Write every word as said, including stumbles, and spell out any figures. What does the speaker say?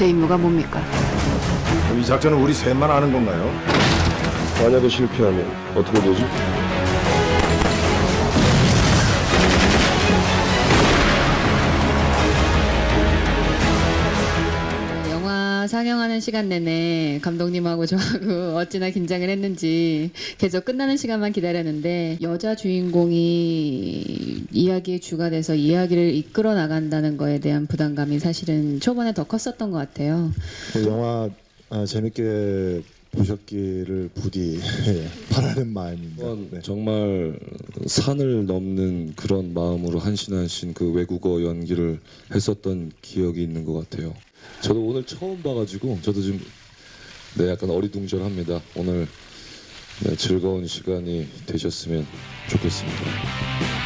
제 임무가 뭡니까? 이 작전은 우리 셋만 아는 건가요? 만약에 실패하면 어떻게 되지? 영화 상영하는 시간 내내 감독님하고 저하고 어찌나 긴장을 했는지 계속 끝나는 시간만 기다렸는데, 여자 주인공이 이야기의 주가 돼서 이야기를 이끌어 나간다는 거에 대한 부담감이 사실은 초반에 더 컸었던 것 같아요. 영화 아, 재밌게 보셨기를 부디 바라는 마음입니다. 네. 정말 산을 넘는 그런 마음으로 한신한신 그 외국어 연기를 했었던 기억이 있는 것 같아요. 저도 오늘 처음 봐가지고 저도 좀 네, 약간 어리둥절합니다. 오늘 네, 즐거운 시간이 되셨으면 좋겠습니다.